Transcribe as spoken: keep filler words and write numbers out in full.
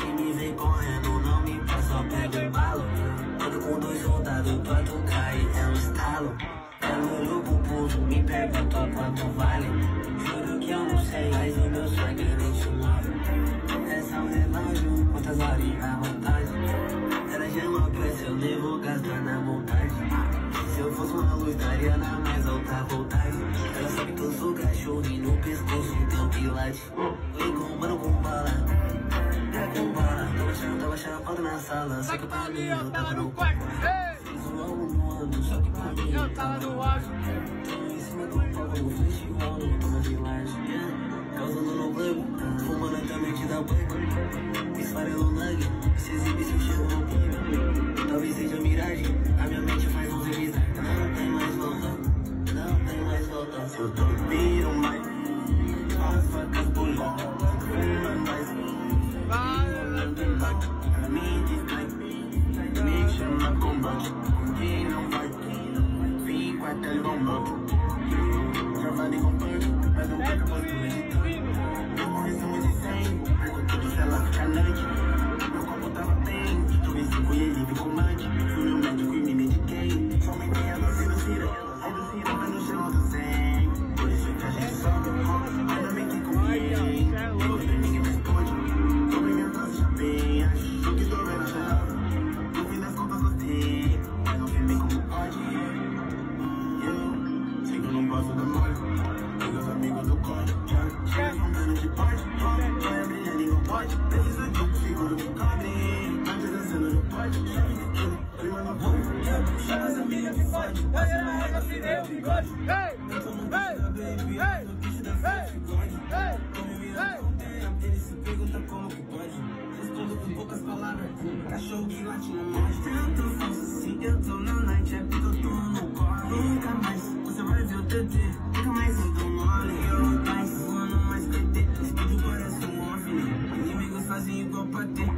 Se me vem correndo, não me passa, só pego o embalo. Ando com dois soldados, quanto cai, é um estalo. Eu olho pro pulso, me pergunto quanto vale. Juro que eu não sei, mas o meu sangue nem chumava. É só um relógio, quantas horas à vontade. Ela já enlouquece, eu nem vou gastar na montagem. Se eu fosse uma luz, daria na mais alta voltagem. Ela sabe que eu sou cachorro e no pescoço tem um quilate. Vem com mano com bala, é com bala. Tava chapado, tava chapado na sala, só que pra mim eu tava no quarto. Fiz um álbum no ano, só que pra mim eu tava no auge. Tô em cima do palco, no festival, no toma de laje. Causando no globo, fumando até a mente da banho. Esfarelo nugget, se exibe se eu chego no plug. Talvez seja miragem, a minha mente faz uns revisar. Não tem mais volta, não tem mais volta. Eu tô viro mais, as facas pulam, fuma mais. Não tem bate, pra mim distrai, me chama combate. Quem não vai, vim com a tele bombante. Travado em compante, mas não perca a postura de tanto. Eu morri cima de cem, perguntando se ela fica noite. Meu corpo tava bem, tomei cinco e ele ficou mante. Fui meu médico e me mediquei, somente a doce do cira, reduzida mas no chão do cem. Por isso que a gente sobe, ainda bem que comigo. Todo ninguém me responde, tomei minha dose já bem. Acho que tô vendo a chave, no fim das contas gostei, mas não sei bem como pode. Eu sei que eu não gosto da mole, meus amigos do código. Chega contando que pode, vai brilhando e não pode. Preciso de um seguro que cobre, antes dançando no pode. Chave de tudo, prima no pode. Chama as amigas que fode, você na régua, afinei o bigode. Eu tô no bicho da baby, no bicho da fode, bigode. Tô me virando com tempo, ele se pergunta como que pode. Respondo com poucas palavras, cachorro que late no monte. Tanto falso assim, eu tô na night, é porque eu tô no corre. Nunca mais, você vai ver o T T, nunca mais eu tô mole. Eu não tá voando mais T T, estúdio parece um OVNI. Inimigos fazem igual pra ter,